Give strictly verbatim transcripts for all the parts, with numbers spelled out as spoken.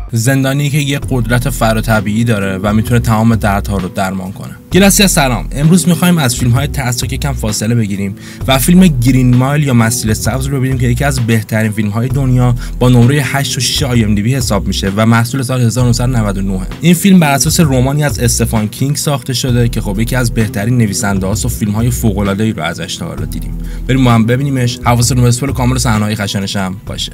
زندانی که یه قدرت فراتبیعی داره و میتونه تمام دردها رو درمان کنه. گراسی سلام. امروز میخوایم از فیلم‌های ترسناک کم فاصله بگیریم و فیلم گرین مایل یا مسیل سبز رو ببینیم که یکی از بهترین فیلم‌های دنیا با نمره هشت و شش آی ام دی بی حساب میشه و محصول سال هزار و نهصد و نود و نه. این فیلم بر اساس رمانی از استفان کینگ ساخته شده که خب یکی از بهترین نویسنده‌هاست و فیلم‌های فوق‌العاده‌ای رو ازش تا حالا دیدیم. بریم ما هم ببینیمش. حواستون به اسپل کامل صحنه‌های خشنش هم باشه.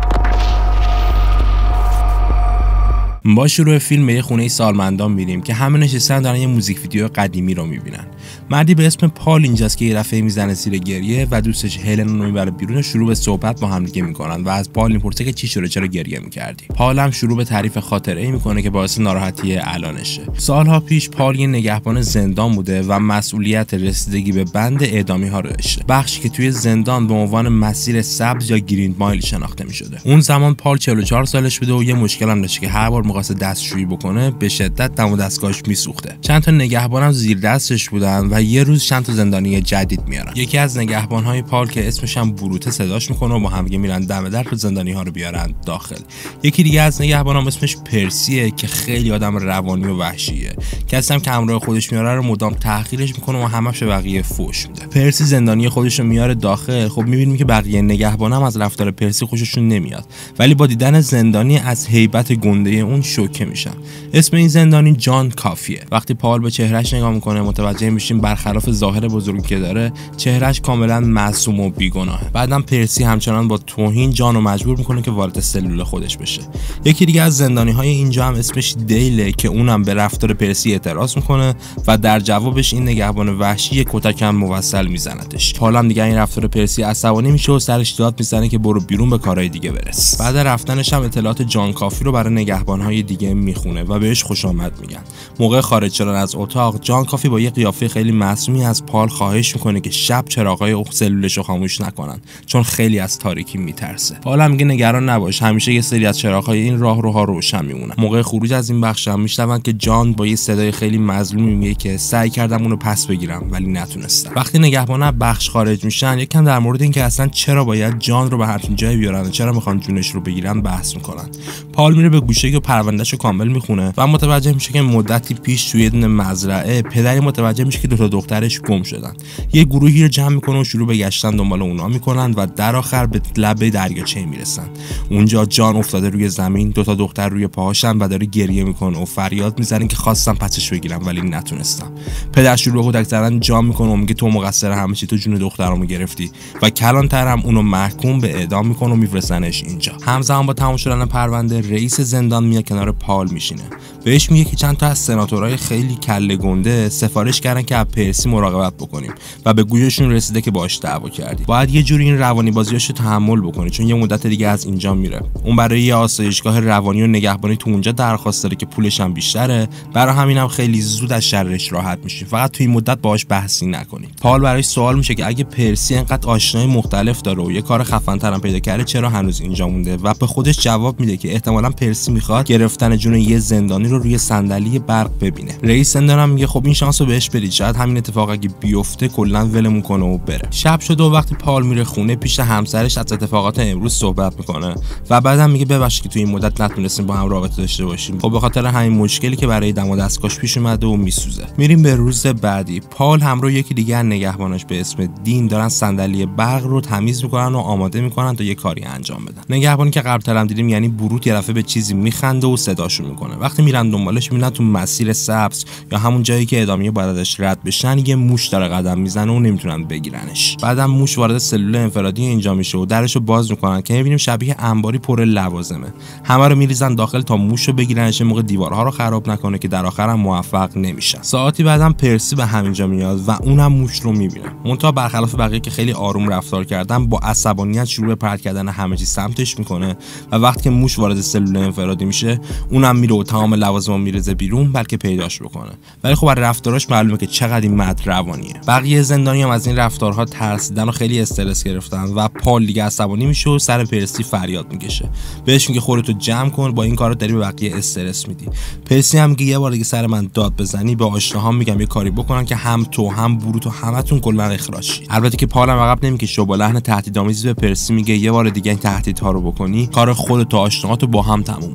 با شروع فیلم به یه خونه سالمندان میریم که همه نشستن دارن یه موزیک ویدیو قدیمی رو میبینن. مردی به اسم پال اینجاست که یه دفعه میزنه زیر گریه و دوستش هلن رو میبره بیرون و شروع به صحبت با هم دیگه میکنن و از پال میپرسه که چی شده، چرا گریه میکردی. پال هم شروع به تعریف خاطره‌ای میکنه که باعث ناراحتی الانشه. سالها پیش پال یه نگهبان زندان بوده و مسئولیت رسیدگی به بند اعدامی ها رو داشته، بخشی که توی زندان به عنوان مسیر سبز یا گرین مایل شناخته میشده. اون زمان پال چهل و چهار سالش بوده و یه مشکل هم داشته که هر بار می‌خواسته دستشویی بکنه به شدت دم و دستگاهش میسوخته. چند تا نگهبانم زیر دستش بودن و یه روز چند تا زندانی جدید میارن. یکی از نگهبان‌های پال که اسمش هم بروته صداش میکنه و با هم دیگه میرن دم در تا زندانی‌ها رو بیارن داخل. یکی دیگه از نگهبانام اسمش پرسیه که خیلی آدم روانی و وحشیه. کسی هم که همراه خودش میاره رو مدام تحقیرش میکنه و همش به بقیه فوش میده. پرسی زندانی خودش رو میاره داخل. خب میبینیم که بقیه نگهبانام از رفتار پرسی خوششون نمیاد، ولی با دیدن زندانی از هیبت گنده اون شوکه میشن. اسم این زندانی جان کافیه. وقتی پال به چهرهش نگاه میکنه متوجه میشیم برخلاف ظاهر بزرگی که داره چهرهش کاملا معصوم و بیگناهه. بعدم پرسی همچنان با توهین جان رو مجبور میکنه که وارد سلول خودش بشه. یکی دیگه از زندانی های اینجا هم اسمش دیله که اونم به رفتار پرسی اعتراض میکنه و در جوابش این نگهبان وحشی یک کتک هم موصل میزنتش. پال هم دیگه این رفتار پرسی عصبانی میشه و سرش داد میزنه که برو بیرون به کارهای دیگه برس. بعد رفتنش هم اطلاعات جان کافی رو برای نگهبان های دیگه میخونه و بهش خوش آمد میگن. موقع خارج شدن از اتاق جان کافی با یه قیافه خیلی معصومی از پال خواهش میکنه که شب چراغای سلولش رو خاموش نکنن چون خیلی از تاریکی میترسه. پال هم میگه نگران نباش، همیشه یه سری از چراغای این راهروها روشن میمونن. موقع خروج از این بخش هم میشنون که جان با یه صدای خیلی مظلومی میگه که سعی کردم اونو پس بگیرم ولی نتونستم. وقتی نگهبانا بخش خارج میشن یکم در مورد اینکه اصلا چرا باید جان رو به همچین جایی بیارن، چرا میخوان جونش رو بگیرن بحث میکنن. پال میره به گوشه که پروندهشو کامل میخونه و متوجه میشه که مدتی پیش توی یه مزرعه پدری متوجه میشه که دو تا دخترش گم شدن. یه گروهی رو جمع میکنه و شروع به گشتن دنبال اونا میکنن و در آخر به لبه دریاچه میرسن. اونجا جان افتاده روی زمین، دو تا دختر روی پاهاشن و داره گریه میکنه و فریاد میزنه که خواستم پسش بگیرم ولی نتونستم. پدر شروع به کتک زدن جان میکنه و میگه تو مقصر همه چی، تو جون دخترامو گرفتی و کلانتر هم اونو محکوم به اعدام میکنه و میفرستنش اینجا. همزمان با تمام شدن پرونده رئیس زندان میاد کنار پال میشینه. بهش میگه که چند تا از سناتورای خیلی کله گنده سفارش کردن که از پرسی مراقبت بکنیم و به گوششون رسیده که باهاش دعوا کردی. باید یه جوری این روانی بازیاشو تحمل بکنی چون یه مدت دیگه از اینجا میره. اون برای یه آسایشگاه روانی و نگهبانی تو اونجا درخواست داره که پولش هم بیشتره. برای همینم هم خیلی زود از شرش راحت میشی. فقط تو این مدت باهاش بحثی نکنید. پال براش سوال میشه که اگه پرسی انقدر آشنای مختلف داره و یه کار خفن‌تر هم پیدا کرده چرا هنوز اینجا مونده و به خودش جواب میده که احتمالاً پرسی میخواد گرفتن جون یه زندانی رو روی صندلی برق ببینه. رئیس زندان هم میگه خب این شانس رو بهش بدید، شاید همین اتفاق اگه بیفته کلا ولمون کنه و بره. شب شده و وقتی پال میره خونه پیش همسرش از اتفاقات امروز صحبت میکنه و بعدم میگه ببخشید که تو این مدت نتونستیم با هم رابطه داشته باشیم. خب به خاطر همین مشکلی که برای دم و دستگاهش پیش اومده و میسوزه. میریم به روز بعدی. پال همراه یکی دیگه نگهباناش به اسم دین دارن صندلی برق رو تمیز میکنن و آماده میکنن تا یه کاری انجام بدن. نگهبانی که قبل‌تر هم دیدیم یعنی بروت یه دفعه به چیزی میخنده و صداشو میکنه. وقتی میرن دنبالش میبینن تو مسیر سبز یا همون جایی که اعدامیه باید ازش رد بشن یه موش داره قدم میزنه و نمیتونن بگیرنش. بعدم موش وارد سلول انفرادی اینجا میشه و درشو باز میکنن که میبینیم شبیه انباری پر لوازمه. همه رو میریزن داخل تا موشو بگیرنش، موقع دیوارها رو خراب نکنه که در آخر هم موفق نمیشن. ساعتی بعدم پرسی به همینجا میاد و اونم موش رو میبینه. منتها برخلاف بقیه که خیلی آروم رفتار کردن با عصبانیت شروع به پرت کردن همه چی سمتش میکنه و وقتی که موش وارد سلول انفرادی میشه اونم میره و تمام لوازم میریزه بیرون بلکه پیداش بکنه. ولی خب از رفتاراش معلومه که چقدر این مرد روانیه. بقیه زندانی هم از این رفتارها ترسیدن و خیلی استرس گرفتن و پال دیگه عصبانی میشه و سر پرسی فریاد میکشه. بهش میگه خودتو جمع کن، با این کارا داری به بقیه استرس میدی. پرسی هم میگه یه بار دیگه سر من داد بزنی به آشناهام میگم یه کاری بکنن که هم تو هم بروت و همتون کلا اخراج شی. البته که پال هم عقب نمیکشه و با لحن تهدیدآمیزی به پرسی میگه یه بار دیگه این تهدیدها رو بکنی کار خودت و آشناهاتو با هم تموم میکنن. یه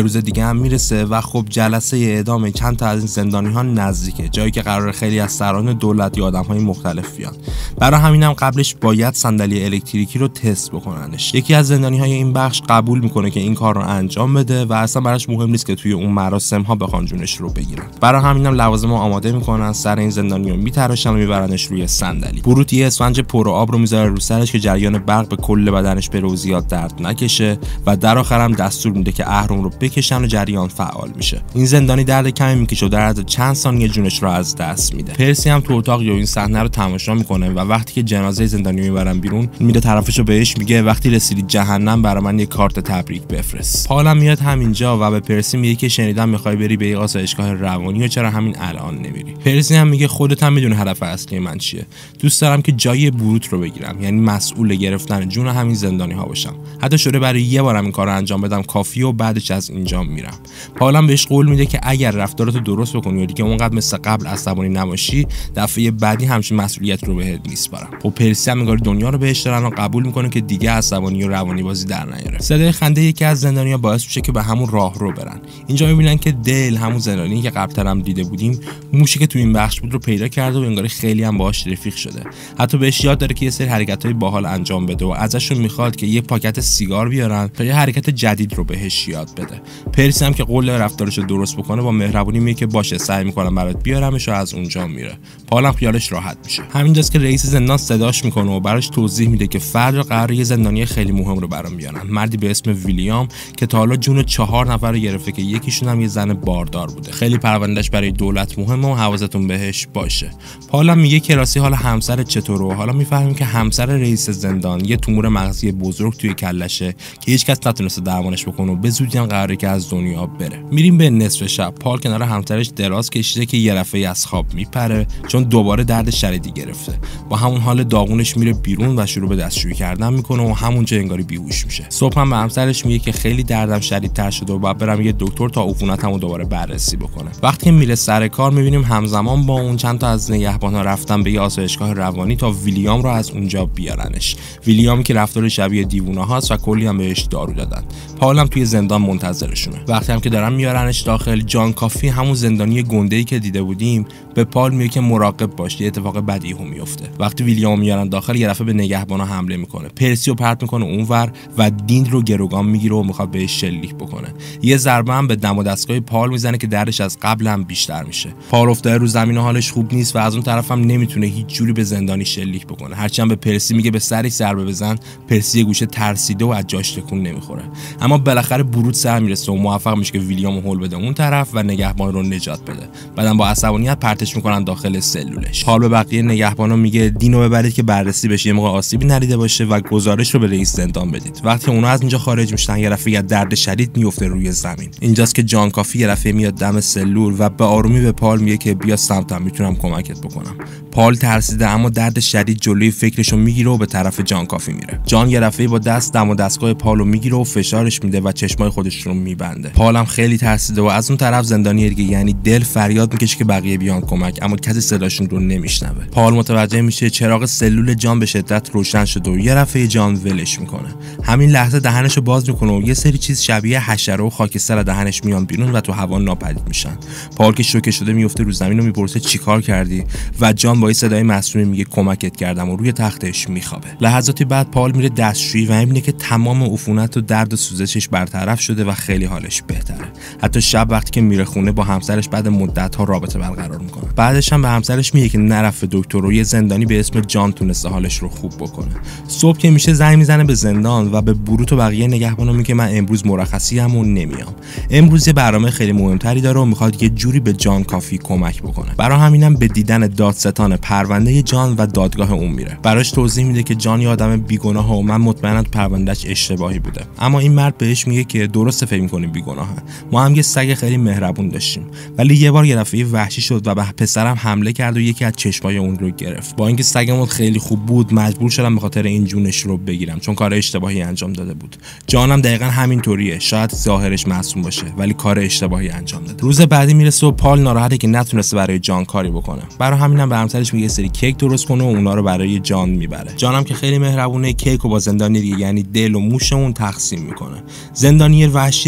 روز دیگه هم میرسه و خب جلسه اعدام چند تا از این زندانی‌ها نزدیکه، جایی که قرار خیلی از سران دولت یا آدم‌های مختلف بیان. برای همینم قبلش باید صندلی الکتریکی رو تست بکننش. یکی از زندانی‌های این بخش قبول میکنه که این کار رو انجام بده و اصلا براش مهم نیست که توی اون مراسم‌ها بخوان جونش رو بگیرن. برای همینم لوازم رو آماده میکنن، سر این زندانی رو میتراشن و میبرنش روی صندلی. بروت یه اسفنج پر آب رو میذاره رو سرش که جریان برق به کل بدنش بره و زیاد درد نکشه و در آخر هم دستور میده که اهرم رو بکشن و جریان فعال میشه. این زندانی درد کمی میکشه و در عرض چند ثانیه جونش رو از دست میده. پرسی هم تو اتاق یا این صحنه رو تماشا میکنه و وقتی که جنازه زندانی رو میبرن بیرون میره طرفشو بهش میگه وقتی رسیدی جهنم برای من یه کارت تبریک بفرست. پالم میاد همینجا و به پرسی میگه که شنیدم میخوای بری به آسایشگاه روانی و چرا همین الان نمیری. پرسی هم میگه خودت هم میدونی هدف اصلی من چیه. دوست دارم که جای بروت رو بگیرم، یعنی مسئول گرفتن جون همین زندانی ها باشم. حتی شده برای یه بارم این کارو انجام بدم کافیه و بعدش از اینجا میرم. پالم بهش قول میده که اگر رفتاراتو درست بکنی و دیگه اونقدر مثل قبل عصبانی نباشی، دفعه بعدی همچین مسئولیت رو بهت میسپارم. و پرسی هم میگه دنیا رو بهش دارن و قبول میکنه که دیگه عصبانی و روانی بازی در نیاره. صدای خنده یکی از زندانی‌ها باعث میشه که به همون راه رو برن. اینجا میبینن که دل، همون زندانی که قبل‌تر هم دیده بودیم، موشی که تو این بخش بود رو پیدا کرده و انگار خیلی هم باهاش رفیق شده. حتی بهش یاد داره که یه سری حرکت‌های باحال انجام بده و ازشون میخواد که یه پاکت سیگار بیارن تا یه حرکت جدید رو بهش یاد بده. پرسی هم که قول رفتارش رو درست بکنه با مهربونی میگه که باشه سعی میکنم برات بیارمش و از اونجا میره. پالم خیالش راحت میشه. همینجاست که رئیس زندان صداش میکنه و براش توضیح میده که فردا قراره یه زندانی خیلی مهم رو برام بیارن. مردی به اسم ویلیام که تا حالا جون چهار نفر رو گرفته که یکیشون هم یه زن باردار بوده. خیلی پروندهش برای دولت مهمه و حواستون بهش باشه. پالم میگه که راستی حالا همسر چطوره؟ حالا میفهمیم که همسر رئیس زندان یه تومور مغزی بزرگ توی کلشه که هیچکس نتونسته درمانش بکنه و به زودی هم قراره که از دنیا بره. میریم به نصف شب. پال کنار همسرش دراز کشیده که یه دفعه از خواب میپره چون دوباره درد شدیدی گرفته. با همون حال داغونش میره بیرون و شروع به دستشویی کردن میکنه و همونجا انگاری بیهوش میشه. صبح هم به همسرش میگه که خیلی دردم شدیدتر شده و باید برم یه دکتر تا عفونتمو دوباره بررسی بکنه. وقتی میره سر کار میبینیم همزمان با اون چند تا از نگهبان‌ها رفتن به یه آسایشگاه روانی تا ویلیام رو از اونجا بیارنش. ویلیامی که رفتار شبیه دیوونه هاست و کلی هم بهش دارو دادن. پال هم توی زندان منتظرشونه. وقتی هم که دارن میارنش داخل، جان کافی همون زندانی گنده‌ای که دیده بودیم به پال میگه که مراقب باش، یه اتفاق بدی هم میفته. وقتی ویلیام میارن داخل، یه دفعه به نگهبانا حمله میکنه. پرسی رو پرت میکنه اونور و دین رو گروگان میگیره و میخواد بهش شلیک بکنه. یه ضربه هم به دم و دستگاه پال میزنه که دردش از قبل هم بیشتر میشه. پال افتاده رو زمین و حالش خوب نیست و از اون طرف هم نمیتونه هیچ جوری به زندانی شلیک بکنه. هرچند به پرسی میگه به سرش ضربه بزن، پرسی یه گوشه ترسیده و از جاش تکون نمیخوره. اما بالاخره بروت سر میرسه و موفق میشه که ویلیامو هول بده اون طرف و نگهبان رو نجات بده. بعدم با عصبانیت پرتش میکنن داخل سلولش. پال به بقیه نگهبانا میگه دینو ببرید که بررسی بشه، یه موقع آسیبی ندیده باشه و گزارش رو به رئیس زندان بدید. وقتی اونا از اینجا خارج میشن، یه دفعه درد شدید میفته روی زمین. اینجاست که جان کافی یه دفعه میاد دم سلول و به آرومی به پال میگه که بیا سمتم، میتونم کمکت بکنم. پال ترسیده اما درد شدید جلوی فکرشو میگیره و به طرف جان کافی میره. جان یه دفعه با دست دم و دستگاه پالو میگیره و فشارش میده و چشمای خودش رو میبنده. پالم خیلی ترسیده و از اون طرف زندانی دیگه یعنی دل فریاد میکشه که بقیه بیان کمک، اما کسی صداشون رو نمیشنوه. پال متوجه میشه چراغ سلول جان به شدت روشن شده و یه دفعه جان ولش میکنه. همین لحظه دهنشو باز میکنه و یه سری چیز شبیه حشره و خاکستر از دهنش میان بیرون و تو هوا ناپدید میشن. پال که شوکه شده میفته رو زمین و میپرسه چیکار کردی و جان با صدای معصومی میگه کمکت کردم و روی تختش میخوابه. لحظاتی بعد پال میره دستشویی و میبینه که تمام عفونت و درد و سوزشش برطرف شده و خیلی حالش بهتره. حتی شب وقتی که میره خونه با همسرش بعد مدت ها رابطه برقرار میکنه. بعدش هم به همسرش میگه که نرفت دکتر و یه زندانی به اسم جان تونسته حالش رو خوب بکنه. صبح که میشه زنگ میزنه به زندان و به بروت و بقیه نگهبانا میگه من امروز مرخصی ام و نمیام. امروز یه برنامه خیلی مهمتری داره و میخواد یه جوری به جان کافی کمک بکنه. برای همینم به دیدن دادستان پرونده جان و دادگاه اون میره. براش توضیح میده که جان یه آدم بیگناه و من مطمئنم پروندهش اشتباهی بوده. اما این مرد بهش میگه که درسته فکر می‌کنی بیگناهه. ما هم یه سگ خیلی مهربون داشتیم، ولی یه بار یه دفعه وحشی شد و به پسرم حمله کرد و یکی از چشمای اون رو گرفت. با اینکه سگمون خیلی خوب بود، مجبور شدم به خاطر این جونش رو بگیرم چون کار اشتباهی انجام داده بود. جانم دقیقاً همینطوریه. شاید ظاهرش معصوم باشه ولی کار اشتباهی انجام داده. روز بعدی میرسه و پال ناراحته که نتونسته برای جان کاری بکنه. برای همینم به همسرش میگه سری کیک درست کنه و اونا رو برای جان میبره. جانم که خیلی مهربونه کیک رو با زندانی دیگه یعنی دل و موش اون تقسیم میکنه. زندانی وحشی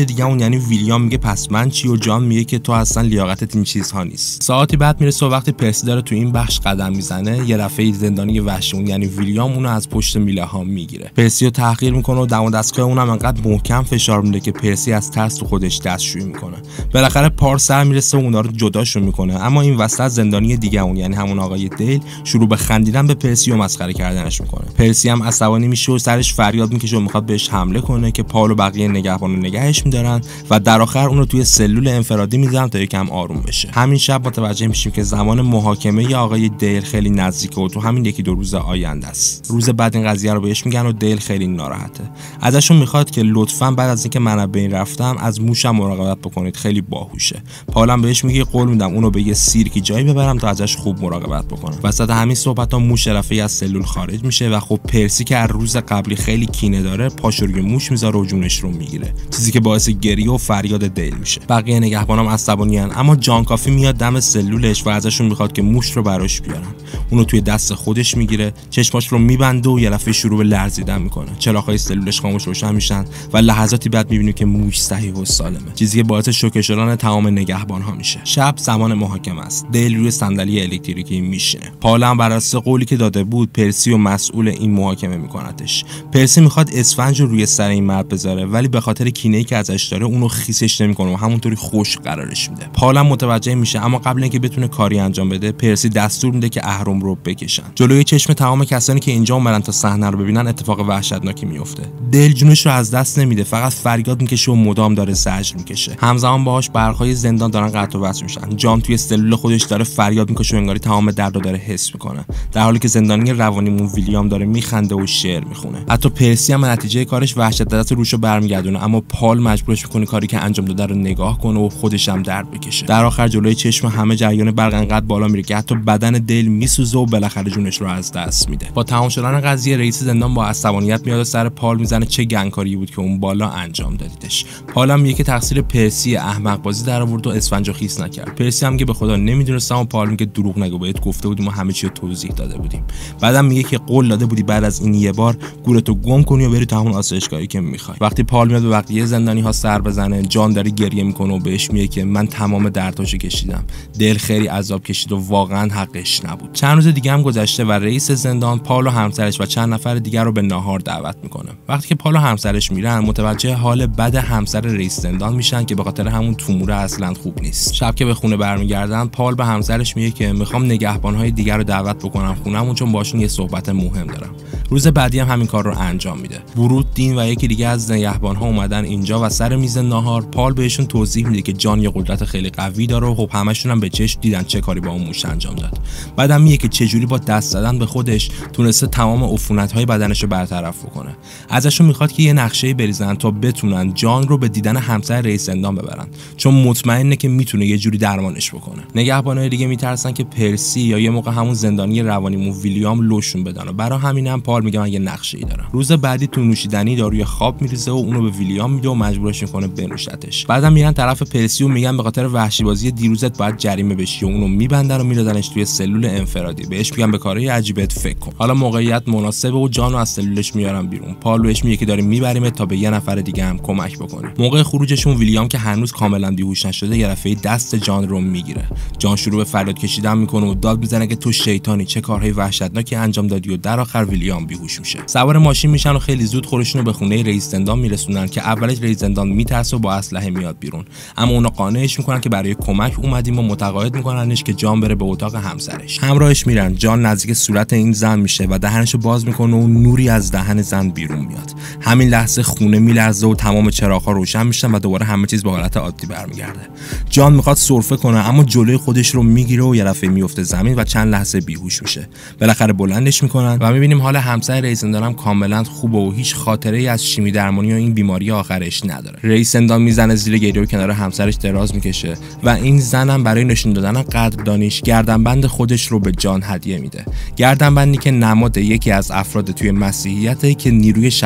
دیگه اون یعنی ویلیام میگه پس من چی و جان میگه که تو اصلا لیاقتت این چیزها نیست. ساعتی بعد میرسه و وقتی پرسی داره تو این بخش قدم میزنه یه دفعه زندانی وحشی اون یعنی ویلیام اونو از پشت میله ها میگیره. پرسی رو تحقیر میکنه و دم و دستگاه اونم انقدر محکم فشار میده که پرسی از ترس تو خودش دستشویی میکنه. بالاخره پار سر میرسه و اونا رو جداشون میکنه، اما این وسط زندانی دیگه اون یعنی همون آقای دیل شروع به خندیدن به پرسی و مسخره کردنش میکنه. پرسی هم عصبانی میشه و سرش فریاد میکشه و میخواد بهش حمله کنه که پال و بقیه نگهبانو نگهش میدارن و در آخر اون رو توی سلول انفرادی میذارن تا یکم آروم بشه. همین شب متوجه میشیم که زمان محاکمه آقای دیل خیلی نزدیکه و تو همین یکی دو روز آینده است. روز بعد این قضیه رو بهش میگن و دیل خیلی ناراحته. ازشون میخواد که لطفاً بعد از اینکه من از بین رفتم از موشم مراقبت بکنید، خیلی باهوشه. پالم بهش میگه قول میدم اونو به یه سیرکی جایی ببرم تا ازش خوب مراقبت بکنه. وسط همین صحبت‌ها موش رفیع از سلول خارج میشه و خب پرسی که از روز قبلی خیلی کینه داره پاشو روی موش میذاره و جونش رو میگیره، چیزی که باعث گریه و فریاد دیل میشه. بقیه نگهبانام عصبانیان، اما جان کافی میاد دم سلولش و ازشون میخواد که موش رو براش بیارن. اونو توی دست خودش میگیره، چشماش رو میبنده و یه دفعه شروع به لرزیدن میکنه. چراغ‌های سلولش خاموش روشن میشن و لحظاتی بعد میبینیم که موش صحیح و سالمه، چیزی که باعث شوکه شدن تمام نگهبان‌ها میشه. شب زمان محاکمه است. دیل روی صندلی الکتریکی میشینه. پالم بر اساس قولی که داده بود پرسی و مسئول این محاکمه میکنتش. پرسی میخواد اسفنج رو روی سر این مرد بذاره ولی به خاطر کینه‌ای که ازش داره اونو خیسش نمیکنه و همونطوری خوش قرارش میده. پالم متوجه میشه، اما قبل اینکه بتونه کاری انجام بده پرسی دستور میده که اهرم رو بکشن. جلوی چشم تمام کسانی که اینجا اومدن تا صحنه رو ببینن اتفاق وحشتناکی میفته. دل جونش رو از دست نمیده، فقط فریاد میکشه و مدام داره زجر میکشه. همزمان باهاش برق‌های زندان دارن قطع و وصل میشن. جان توی سلول خودش داره فریاد میکشه و انگاری تمام درد رو داره حس میکنه، در حالی که زندانی روانیمون ویلیام داره میخنده و شعر میخونه. حتی پرسی هم نتیجه کارش وحشت دست روشو برمیگردونه، اما پال مجبورش میکنه کاری که انجام داده رو نگاه کنه و خودش هم درد بکشه. در آخر جلوی چشم همه جریان برق انقدر بالا میره که حتی بدن دیل میسوزه و بالاخره جونش رو از دست میده. با تمام شدن قضیه رئیس زندان با عصبانیت میاد و سر پال میزنه چه گنگکاری بود که اون بالا انجام دادیدش. پال هم میگه که تقصیر پرسی احمق بازی در آورد و اسفنجو خیس نکرد. پرسی هم میگه به خدا نمیدونستم و پال میگه دروغ نگو، بهت گفته بودیم و همه چی رو توضیح داده بودیم. بعدم میگه که قول داده بودی بعد از این یه بار گورتو گم کنی و بری تا همون آسایشگاهی که میخوای. وقتی پال میاد به بقیه زندانی ها سر بزنه، جان داره گریه میکنه و بهش میگه که من تمام درداشو کشیدم، دل خیلی عذاب کشید و واقعا حقش نبود. چند روز دیگه هم گذشته و رئیس زندان پال و همسرش و چند نفر دیگر رو به ناهار دعوت میکنه. وقتی که پال و همسرش میرن متوجه حال بد همسر رئیس زندان میشن که به خاطر همون توموره اصلا خوب نیست. شب که به خونه برمیگردن پال به همسرش میگه که میخوام نگهبانهای دیگر رو دعوت بکنم خونمون چون باشون یه صحبت مهم دارم. روز بعدی هم همین کار رو انجام میده. برود، دین و یکی دیگه از نگهبانها اومدن اینجا و سر میز ناهار پال بهشون توضیح میده که جان یه قدرت خیلی قوی داره و خب همشون هم به چشم دیدن چه کاری با اون موش انجام داد. بعدم میگه که چجوری با دست زدن به خودش تونسته تمام عفونت‌های بدنش رو برطرف بکنه. ازشون میخواد که یه نقشه بریزن تا بتونن جان رو به دیدن همسر رئیس زندان ببرن، چون مطمئنه که میتونه یه جوری درمانش بکنه. نگهبانای دیگه میترسن که پرسی یا یه موقع همون زندانی روانیمون ویلیام لوشون بدن و برای همینم پال میگه من یه نقشه‌ای دارم. روز بعدی تو نوشیدنی داروی خواب میریزه و اونو به ویلیام میده و مجبورش میکنه بنوشتش. بعدم میرن طرف پرسی و میگن به خاطر وحشی بازی دیروزت باید جریمه بشی و اونو میبندن و میردنش توی سلول انفرادی. بهش میگن به کارهای عجیبت فکر کن. حالا موقعیت مناسبه و جانو از سلولش میارن بیرون. پال بهش میگه که داریم میبریم تا به یه نفر دیگه هم کمک بکنه. موقع خروجشون ویلیام که هنوز کاملا بیهوش نشده یه دفعه دست جان رو میگیره. جان شروع به فریاد کشیدن میکنه و داد میزنه که تو شیطانی، چه کارهای وحشتناکی انجام دادی و در آخر ویلیام بیهوش میشه. سوار ماشین میشن و خیلی زود خودشونو به خونه رئیس زندان میرسونن که اولش رئیس زندان میترسه و با اسلحه میاد بیرون، اما اونا قانعش میکنن که برای کمک اومدیم و متقاعد میکننش که جان بره به اتاق همسرش. همراهش میرن. جان نزدیک صورت این زن میشه و دهنشو باز میکنه و نوری از دهن زن بیرون میاد. همین لحظه خونه میلرزه و تمام چراغ‌ها روشن میشن و دوباره همه چیز به حالت عادی برمیگرده. جان میخواد سرفه کنه اما جلوی خودش رو میگیره و یه دفعه میفته زمین و چند لحظه بیهوش میشه. بالاخره بلندش میکنن و میبینیم حال همسر رئیس زندان هم کاملا خوبه و هیچ خاطره‌ای از شیمی درمانی و این بیماری آخرش نداره. رئیس زندان میزنه زیر گریه و کنار همسرش دراز میکشه و این زنم برای نشون دادن قدردانیش گردنبند خودش رو به جان هدیه میده. گردنبندی که نماد یکی از افراد توی مسیحیته که نیروی شفابخش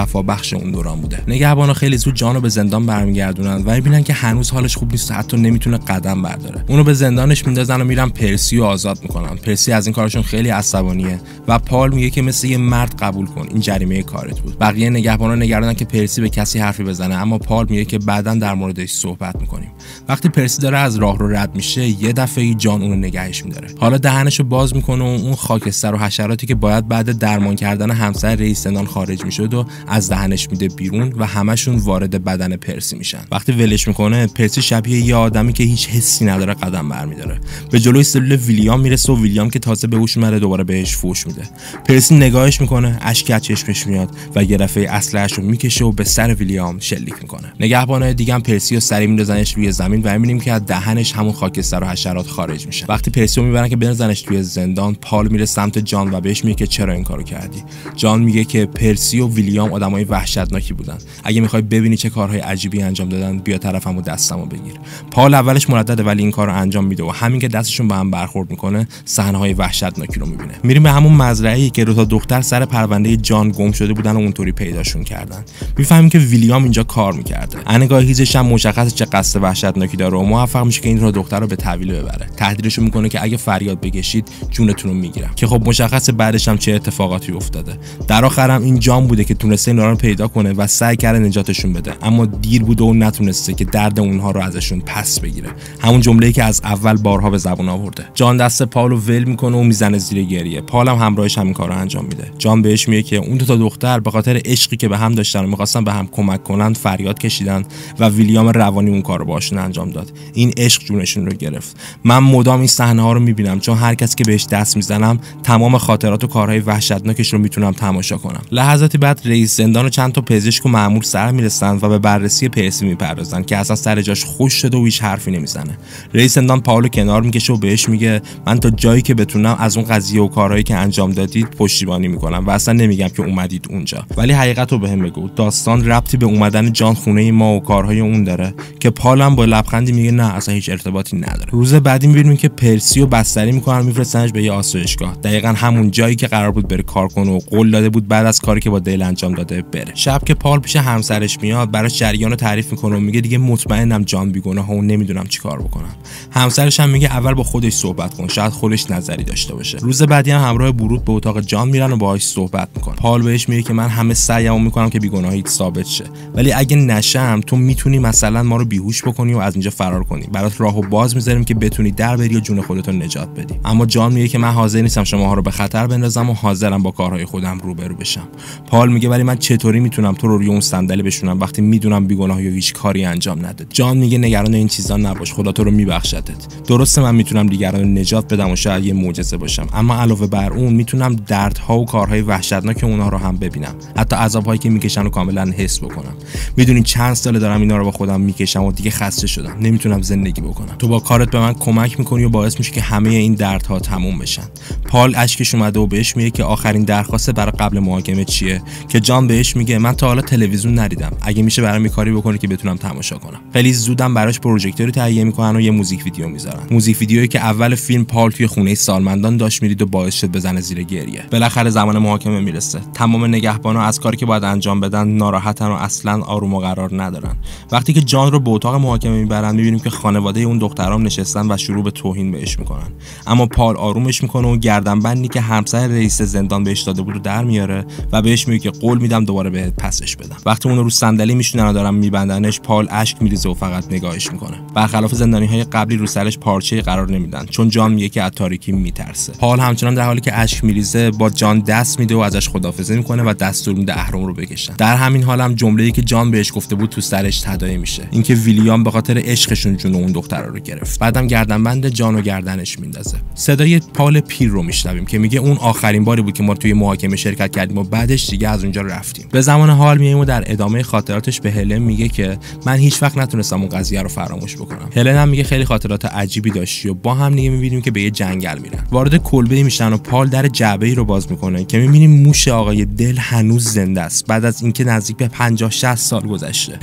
درخش اون دوران بوده. نگهبانا خیلی زود جانو به زندان برمیگردونن و میبینن که هنوز حالش خوب نیست، حتی نمیتونه قدم برداره. اونو به زندانش میندازن و میرن پرسی رو آزاد میکنن. پرسی از این کارشون خیلی عصبانیه و پال میگه که مثل یه مرد قبول کن، این جریمه کارت بود. بقیه نگهبانا نگرانن که پرسی به کسی حرفی بزنه، اما پال میگه که بعداً در موردش صحبت میکنیم. وقتی پرسی داره از راه رو رد میشه، یه دفعه جان اونو نگهش میداره. حالا دهنشو باز میکنه و اون خاکستر و حشراتی که باید بعد درمان کردن همسر رئیس زندان خارج میشد و از دهنش میده بیرون و همشون وارد بدن پرسی میشن. وقتی ولش میکنه، پرسی شبیه یه آدمی که هیچ حسی نداره قدم برمیداره. به جلوی سلول ویلیام میرسه و ویلیام که تازه به هوش اومده دوباره بهش فوش میده. پرسی نگاهش میکنه، اشک از چشمش میاد و یه دفعه اسلحه‌شو میکشه و به سر ویلیام شلیک میکنه. نگهبانای دیگه هم پرسی رو سری میندازنش روی زمین و میبینیم که از دهنش همون خاکستر و حشرات خارج میشن. وقتی پرسی رو میبرن که بندازنش توی زندان، پال میره سمت جان و بهش میگه که چرا این کارو کردی. جان میگه که پرسی و ویلیام آدمای وحشتناکی بودن. اگه میخوای ببینی چه کارهای عجیبی انجام دادن، بیا طرفمو دستمو بگیر. پال اولش مردده ولی این کارو انجام میده و همین که دستشون به هم برخورد میکنه، صحنه‌های وحشتناکی رو میبینه. میریم به همون مزرعه‌ای که دو تا دختر سر پرونده جان گم شده بودن و اونطوری پیداشون کردن. میفهمیم که ویلیام اینجا کار میکرده. انگاه هیزش هم مشخصه چه قصد وحشتناکی داره و موفق میشه که این رو دختر رو به تحویل ببره. تهدیدشون میکنه که اگه فریاد بکشید جونتون رو میگیرم. که خب مشخصه بعدش هم چه اتفاقاتی افتاده. در آخر هم این جان بوده که تونسته اینا رو پیدا کنه و سعی کرده نجاتشون بده، اما دیر بوده و نتونسته که درد اونها رو ازشون پس بگیره. همون جمله‌ای که از اول بارها به زبون آورده. جان دست پالو ول میکنه و میزنه زیر گریه. پال هم همراهش همین کارو انجام میده. جان بهش میگه که اون دو تا دختر به خاطر عشقی که به هم داشتن و می‌خواستن به هم کمک کنن فریاد کشیدن و ویلیام روانی اون کارو باشون انجام داد. این عشق جونشون رو گرفت. من مدام این صحنه‌ها رو میبینم چون هر کسی که بهش دست میزنم تمام خاطرات و کارهای وحشتناکش رو میتونم تماشا کنم. لحظاتی بعد رئیس زندان و چند تا پزشک و مأمور سر میرسن و به بررسی پرسی میپردازن که اصلا سر جاش خوش شده و هیچ حرفی نمیزنه. رئیس زندان پاولو کنار میکشه و بهش میگه من تا جایی که بتونم از اون قضیه و کارهایی که انجام دادید پشتیبانی میکنم و اصلا نمیگم که اومدید اونجا، ولی حقیقت رو بهم بگو. داستان ربطی به اومدن جان خونه ما و کارهای اون داره؟ که پالم با لبخندی میگه نه، اصلا هیچ ارتباطی نداره. روز بعدی میبینیم که پرسی رو بستری میکنن، میفرستنش به یه آسایشگاه، دقیقاً همون جایی که قرار بود بره کار کنه و قول داده بود بعد از کاری که با دیل انجام داده بره. شب که پال پیش همسرش میاد، براش جریان رو تعریف میکنه و میگه دیگه مطمئنم جان بیگناهه و نمیدونم چیکار بکنم. همسرش هم میگه اول با خودش صحبت کن، شاید خودش نظری داشته باشه. روز بعدی هم همراه برود به اتاق جان میرن و باهاش صحبت میکنه. پال بهش میگه که من همه سعیمو میکنم که بیگناهیت ثابت شه، ولی اگه نشم تو میتونی مثلا ما رو بیهوش بکنی و از اینجا فرار کنی. برات راهو باز میذاریم که بتونی در بری و جون خودت رو نجات بدی. اما جان میگه که من حاضر نیستم شماها رو به خطر بندازم و حاضرم با کارهای خودم روبرو بشم. پال میگه ولی من چطوری میتونم تو رو روی اون صندلی بشونم وقتی میدونم بیگناهی و هیچ کاری انجام ندادی؟ جان میگه نگران این چیزا نباش، خدا تو رو میبخشتت. درسته من میتونم دیگران رو نجات بدم و شاید یه معجزه باشم، اما علاوه بر اون میتونم دردها و کارهای وحشتناک اونها رو هم ببینم، حتی عذابهایی که میکشن و کاملا حس بکنم. میدونی چند ساله دارم اینا رو با خودم میکشم و دیگه خسته شدم، نمیتونم زندگی بکنم. تو با کارت به من کمک میکنی و باعث میشه که همه این دردها تموم بشن. پال اشکش اومده و بهش میگه که آخرین درخواست برای قبل محاکمه چیه؟ که جان بهش میگه من تا حالا تلویزیون ندیدم، اگه میشه برام کاری بکنی که بتونم تماشا کنم. خیلی زودم براش پروژکتوری تهیه میکنن و یه موزیک ویدیو میذارن. موزیک ویدیویی که اول فیلم پال توی خونه سالمندان داشت میدید و باعث شد بزنه زیر گریه. بالاخره زمان محاکمه میرسه. تمام نگهبانا از کاری که باید انجام بدن ناراحتن و اصلا آروم و قرار ندارن. وقتی که جان رو به اتاق محاکمه میبرن میبینیم که خانواده اون دخترام نشستن و شروع به توهین بهش میکنن، اما پال آرومش میکنه و گردنبندی که همسر رئیس زندان بهش داده بود رو در میاره و بهش میگه که قول میدم دوباره بهت پسش بدم. وقتی اون رو صندلی میشونن و دارن میبندنش، پال اشک میریزه و فقط نگاهش میکنه. برخلاف زندانی‌های قبلی رو سرش پارچه قرار نمیدن چون جان میگه که از تاریکی میترسه. پال همچنان در حالی که اشک میریزه با جان دست میده و ازش خداحافظی میکنه و دستور میده اهرم رو بکشن. در همین حال هم جمله‌ای که جان بهش گفته بود تو سرش تداعی میشه، اینکه ویلیام به خاطر عشقشون جون اون دختر رو گرفت. بعدم گردنبند جان و گردنش میندازه. صدای پال پیر رو میشنویم که میگه اون آخرین باری بود که ما توی محاکمه شرکت کردیم و بعدش دیگه از اونجا رفتیم. به زمان حال میایم و در ادامه خاطراتش به هلن میگه که من هیچ وقت نتونستم اون قضیه رو فراموش بکنم. هلن هم میگه خیلی خاطرات عجیبی داشتی و با هم دیگه میبینیم که به یه جنگل میرن. وارد کلبه‌ای میشن و پال در جعبه‌ای رو باز میکنه که میبینیم موش آقای دل هنوز زنده است بعد از اینکه نزدیک به پنجاه شصت سال گذشته.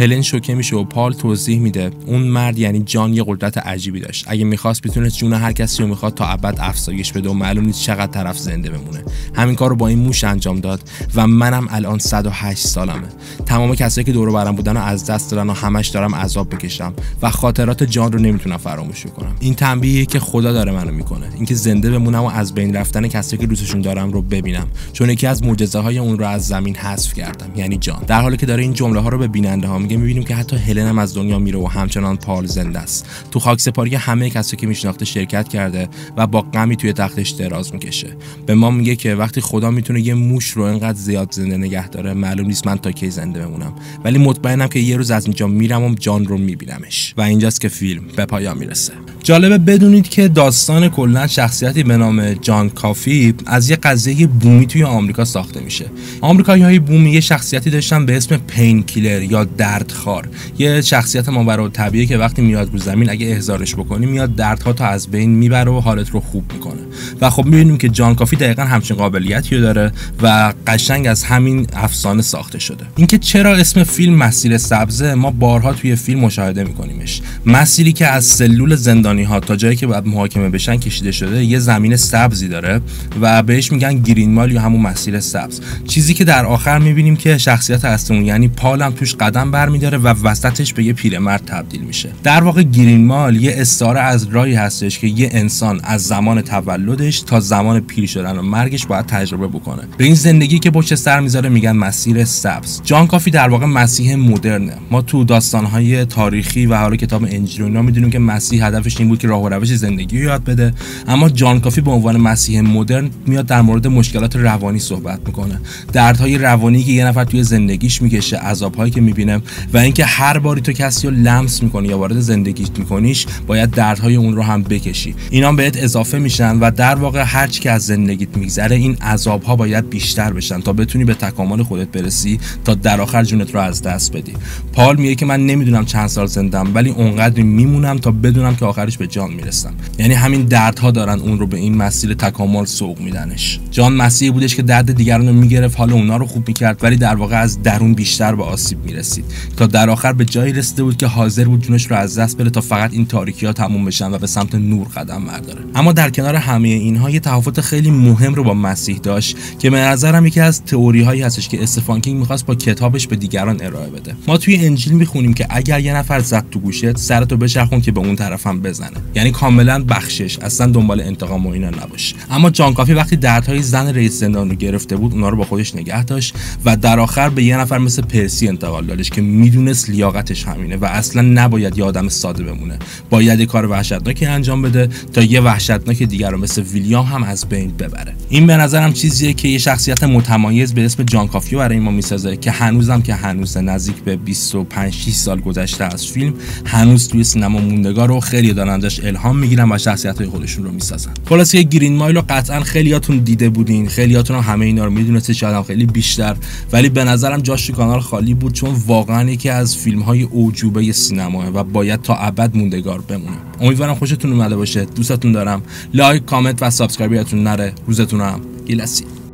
هلن شوکه میشه و پال توضیح میده اون مرد یعنی جان یه قدرت عجیبی داشت. اگه میخواست میتونست جون هر کسی رو میخواد تا ابد افزایش بده و معلوم نیست چقدر طرف زنده بمونه. همین کارو با این موش انجام داد و منم الان صد و هشت سالمه. تمام کسایی که دور و برم بودن رو از دست دادن و همش دارم عذاب بکشم و خاطرات جان رو نمیتونم فراموش کنم. این تنبیهیه که خدا داره منو میکنه، اینکه زنده بمونم و از بین رفتن کسایی که دوستشون دارم رو ببینم، چون یکی از معجزه‌های اون رو از زمین حذف کردم، یعنی جان. در حالی که داره این جمله ها رو به بیننده ها میگه، میبینیم که حتی هلن هم از دنیا میره و همچنان پال زنده است. تو خاکسپاری همه کسایی که میشناخته شرکت کرده و با غمی توی تختش دراز میکشه. به ما میگه که وقتی خدا میتونه یه موش رو اینقدر زیاد زنده نگه داره، معلوم نیست من تا کی زنده بمونم، ولی مطمئنم که یه روز از اینجا میرم و جان رو میبینمش. و اینجاست که فیلم به پایان میرسه. جالبه بدونید که داستان کلا شخصیتی به نام جان کافی از یه قضیه بومی توی آمریکا ساخته میشه. آمریکایی‌های بومی یه شخصیتی داشتن به اسم پین کیلر یا دردخوار. یه شخصیت ماورالطبیعی که وقتی میاد رو زمین اگه احضارش بکنی میاد دردها تا از بین میبره و حالت رو خوب میکنه. و خب میبینیم که جان کافی دقیقاً همچین قابلیتی رو داره و قشنگ از همین افسانه ساخته شده. اینکه چرا اسم فیلم مسیر سبزه، ما بارها توی فیلم مشاهده میکنیمش. مسیری که از سلول زندانی‌ها تا جایی که باید محاکمه بشن کشیده شده، یه زمین سبزی داره و بهش میگن گرین مال یا همون مسیر سبز. چیزی که در آخر میبینیم که شخصیت اصلیمون یعنی پال هم توش قدم برمی‌داره و وسطش به یه پیرمرد تبدیل میشه. در واقع گرین مال یه استعاره از راهی هستش که یه انسان از زمان تولدش تا زمان پیر شدن و مرگش باید تجربه بکنه. به این زندگی که پشت سر میذاره میگن مسیر سبز. جان کافی در واقع مسیح مدرنه. ما تو داستان‌های تاریخی و حالا کتاب انجیل اینا میدونیم که مسیح هدفش این بود که راه و روش زندگی رو یاد بده، اما جان کافی به عنوان مسیح مدرن میاد در مورد مشکلات روانی صحبت میکنه. دردهای روانی که یه نفر توی زندگیش میکشه، عذاب‌هایی که میبینه و اینکه هر باری تو کسی رو لمس میکنی یا وارد زندگیت میکنیش باید دردهای اون رو هم بکشی. اینا بهت اضافه میشن و در واقع هر چی که از زندگیت میگذره این عذاب‌ها باید بیشتر بشن تا بتونی به تکامل خودت برسی، تا در آخر جونت رو از دست بدی. پال میگه که من نمیدونم چند سال زندم ولی اونقدر میمونم تا بدونم که آخرش به جان میرسم. یعنی همین دردها دارن اون رو به این مسیر تکامل سوق میدنش. جان مسیحی بودش که درد دیگران رو میگرفت، حال اونا رو خوب میکرد، ولی در واقع از درون بیشتر به آسیب میرسید تا در آخر به جایی رسیده بود که حاضر بود جونش رو از دست بده تا فقط این تاریکی‌ها تموم بشن و به سمت نور قدم برداره. اما در کنار همه اینها یه تفاوت خیلی مهم رو با مسیح داشت که به نظرم یکی از تئوری‌هایی هستش که استفان کینگ می‌خواست با کتابش به دیگران ارائه بده. ما توی انجیل می‌خونیم که اگر یه نفر زد تو گوشت، سرتو بچرخون که به اون طرف هم بزنه. یعنی کاملا بخشش، اصلا دنبال انتقام و اینا نباش. اما جان کافی وقتی دردهای زن رئیس زندان رو گرفته بود، اونا رو با خودش نگه داشت و در آخر به یه نفر مثل پرسی انتقال دادش که میدونست لیاقتش همینه و اصلا نباید یه آدم ساده بمونه. باید یه کار وحشتناکی انجام بده تا یه وحشتناک دیگر رو مثل ویلیام هم از بین ببره. این به نظرم چیزیه که یه شخصیت متمایز به اسم جان کافی برای ما میسازه که هنوزم که هنوز نزدیک به بیست و پنج شش سال گذشته از فیلم هنوز توی سینما موندگار و خیلی دارن ازش الهام میگیرن و شخصیت‌های خودشون رو میسازن. خلاصه گرین مایل رو قطعا خیلیاتون دیده بودین، خیلیاتون هم همه اینا رو میدونستید، شاید هم خیلی بیشتر، ولی به نظرم جاش تو کانال خالی بود چون واقعا یکی از فیلم‌های اوجوبه سینماه و باید تا ابد موندگار بمونه. امیدوارم خوشتون اومده باشه. دوستتون دارم. لایک، کامنت و سابسکرایب یادتون نره. روزتون هم گیلسی.